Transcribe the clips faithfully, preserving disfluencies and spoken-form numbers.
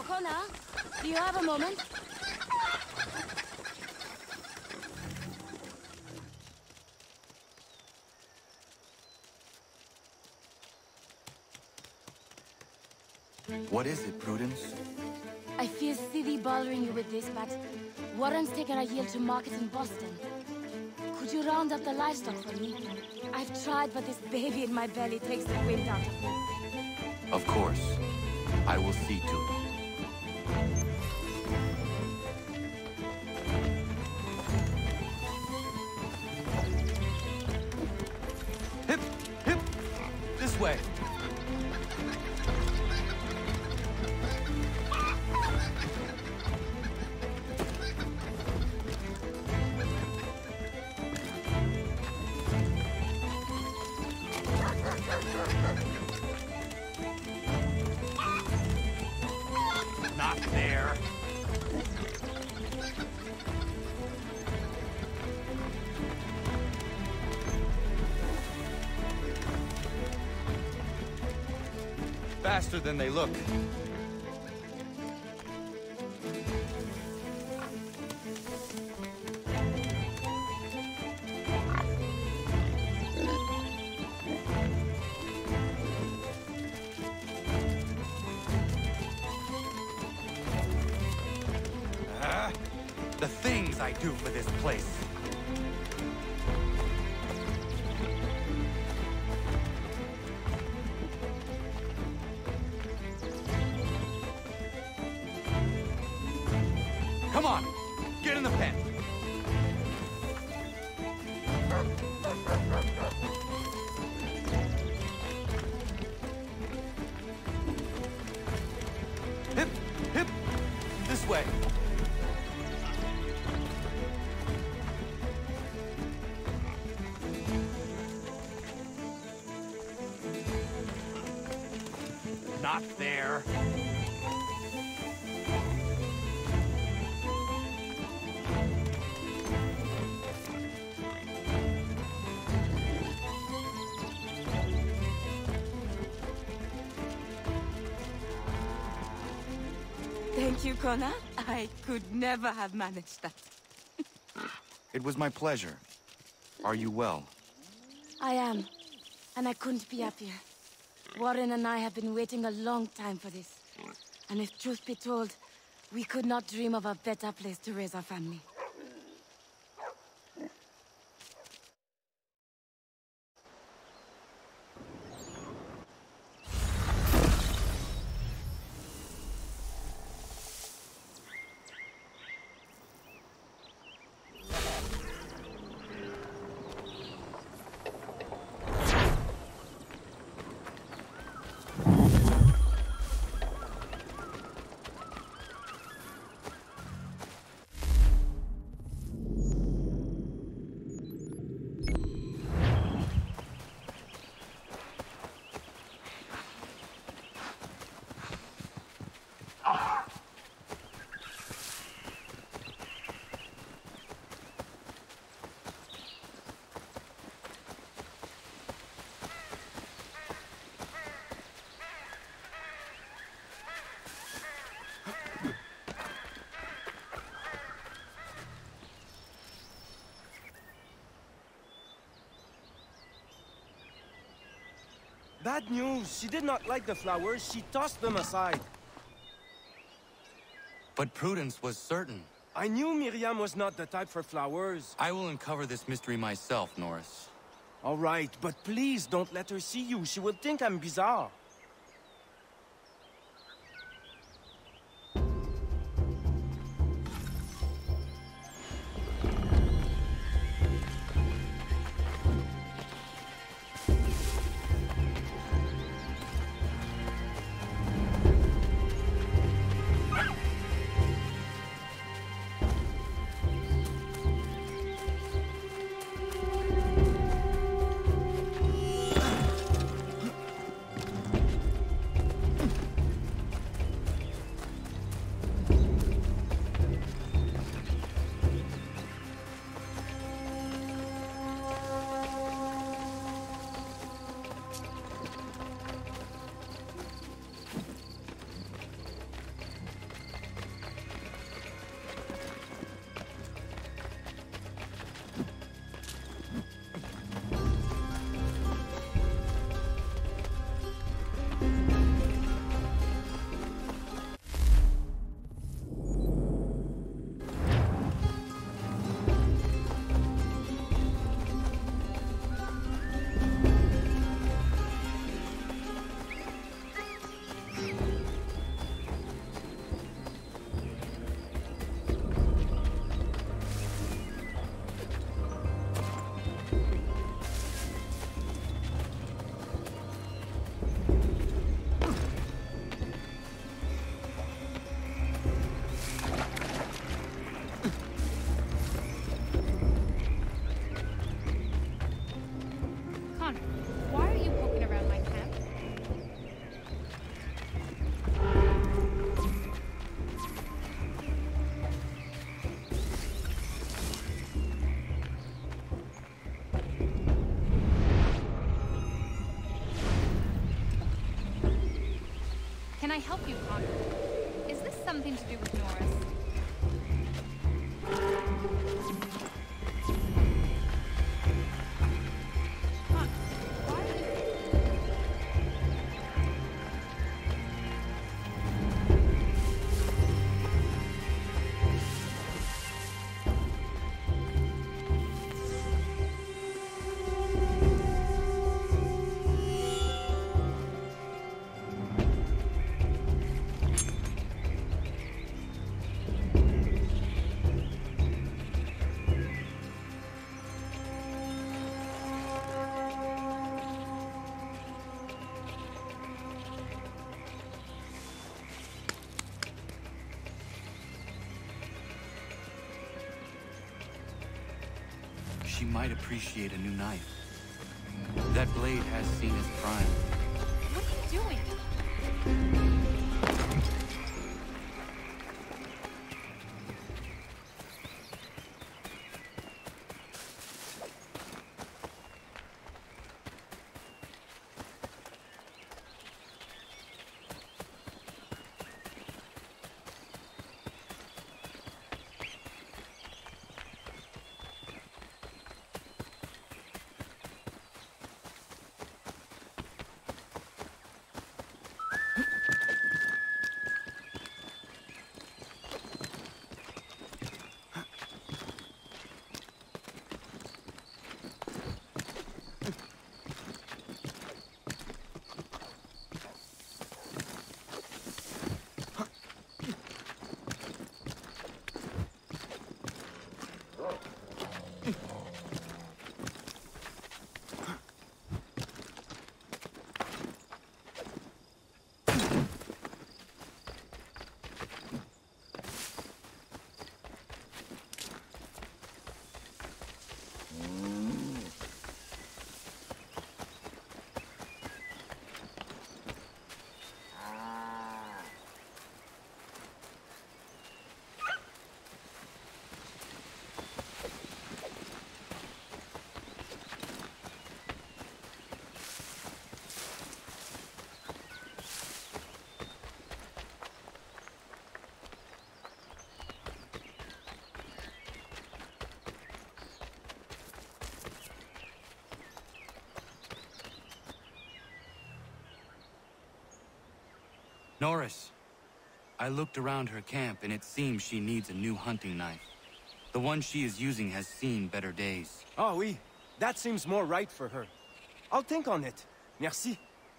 Connor, do you have a moment? What is it, Prudence? I feel silly bothering you with this, but Warren's taken a yield to market in Boston. Could you round up the livestock for me? I've tried, but this baby in my belly takes the wind out of me. Of course. I will see to it. Hip! Hip! This way! Not there. Faster than they look. The things I do for this place. Come on, get in the pen. Hip, hip, this way. Not there. Thank you, Connor. I could never have managed that. It was my pleasure. Are you well? I am, and I couldn't be happier. Warren and I have been waiting a long time for this. And if truth be told, we could not dream of a better place to raise our family. Bad news. She did not like the flowers. She tossed them aside. But Prudence was certain. I knew Miriam was not the type for flowers. I will uncover this mystery myself, Norris. All right, but please don't let her see you. She will think I'm bizarre. help you, Connor? Is this something to do with Norris? Connor, why are you... She might appreciate a new knife. That blade has seen its prime. What are you doing? Norris, I looked around her camp and it seems she needs a new hunting knife. The one she is using has seen better days. Oh, oui. That seems more right for her. I'll think on it. Merci.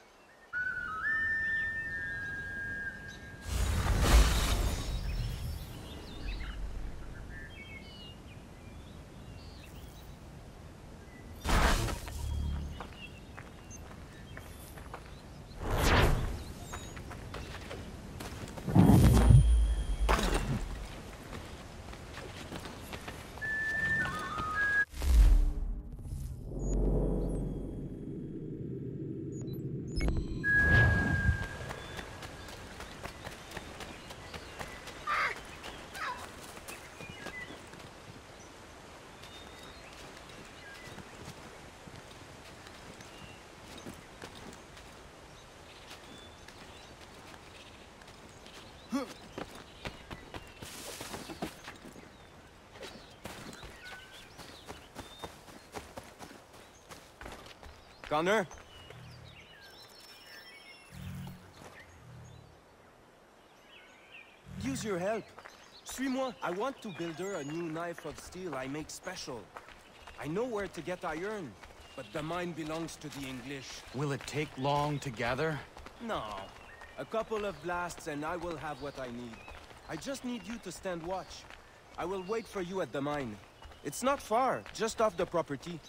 Connor? Use your help. Suis-moi. I want to build her a new knife of steel I make special. I know where to get iron, but the mine belongs to the English. Will it take long to gather? No. A couple of blasts and I will have what I need. I just need you to stand watch. I will wait for you at the mine. It's not far, just off the property.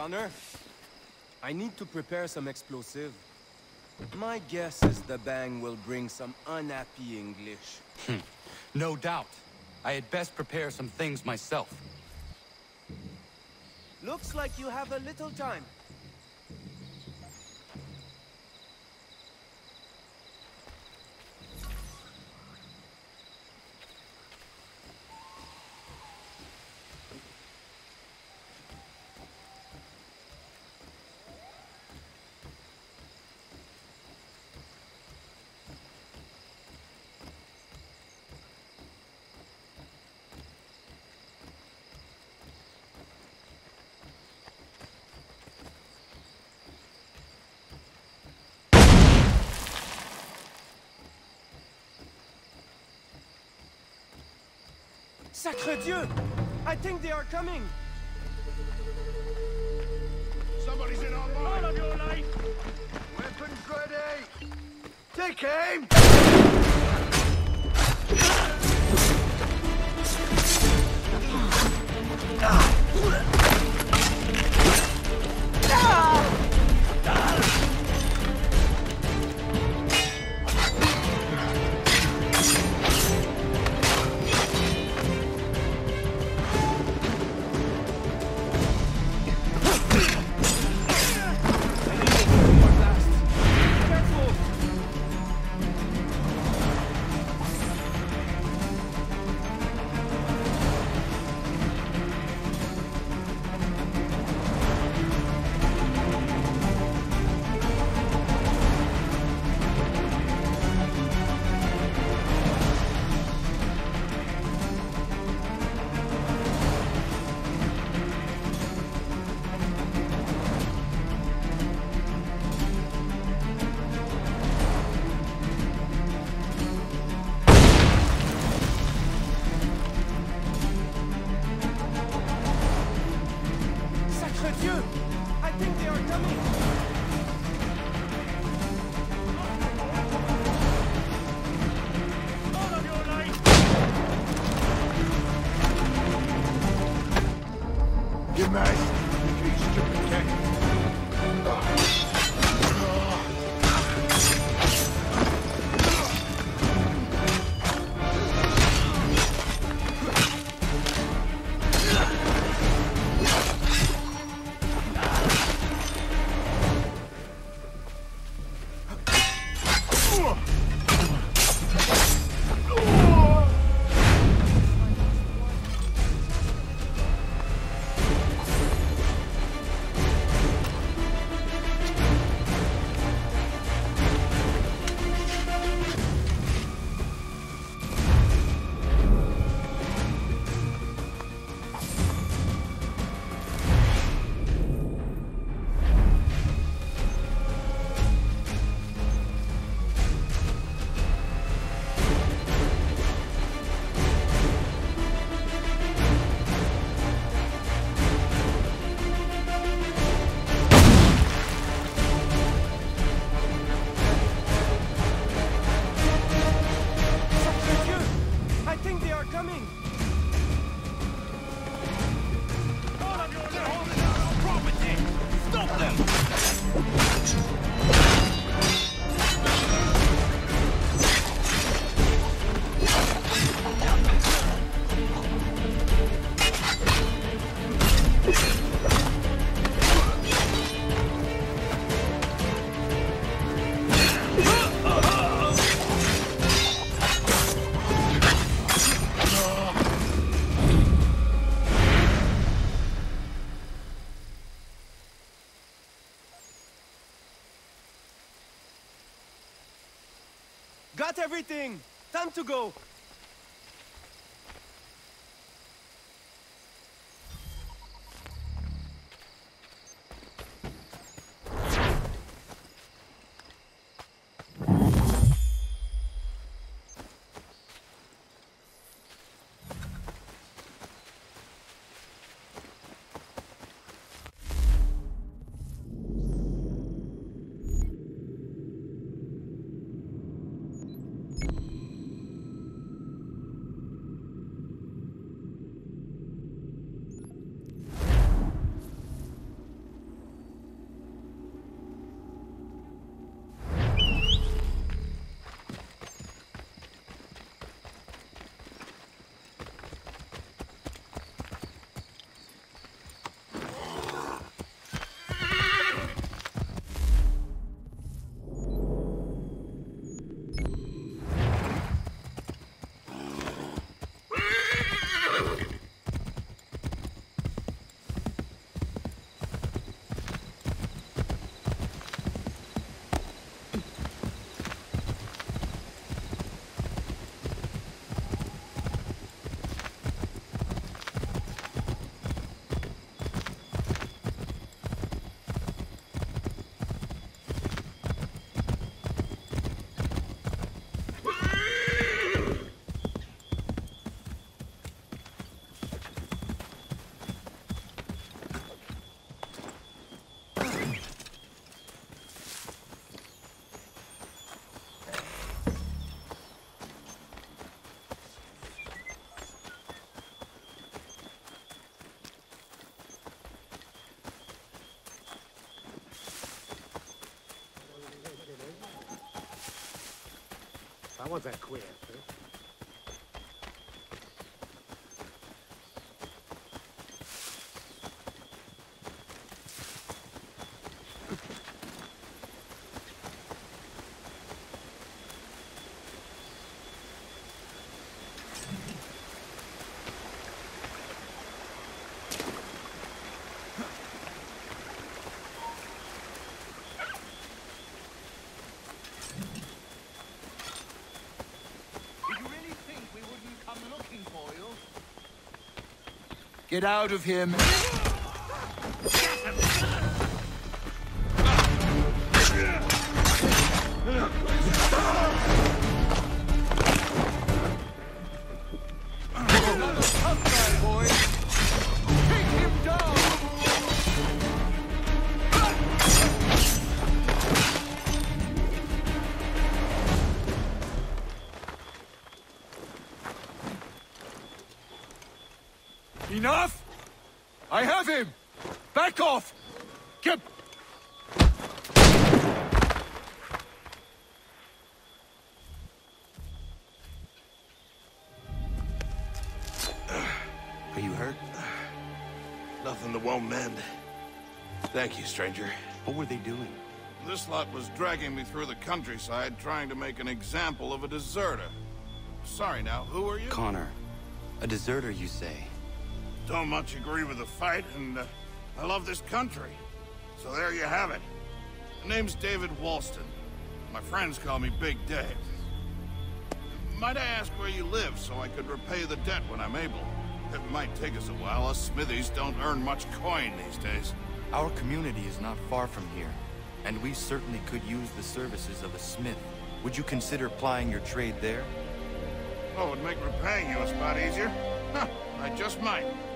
Connor, I need to prepare some explosive. My guess is the bang will bring some unhappy English. No doubt. I had best prepare some things myself. Looks like you have a little time. Sacre Dieu! I think they are coming! Somebody's in our line! All of your life! Weapons ready! Take aim! Got everything! Time to go! I want that queer. Huh? Get out of here, man. Another tough guy, boys. Take him down. Enough! I have him! Back off! Get... Are you hurt? Nothing that won't mend. Thank you, stranger. What were they doing? This lot was dragging me through the countryside, trying to make an example of a deserter. Sorry now, who are you? Connor. A deserter, you say? Don't much agree with the fight, and uh, I love this country. So there you have it. The name's David Walston. My friends call me Big Dave. Might I ask where you live so I could repay the debt when I'm able? It might take us a while. Us smithies don't earn much coin these days. Our community is not far from here, and we certainly could use the services of a smith. Would you consider plying your trade there? Oh, it would make repaying you a spot easier? Huh, I just might.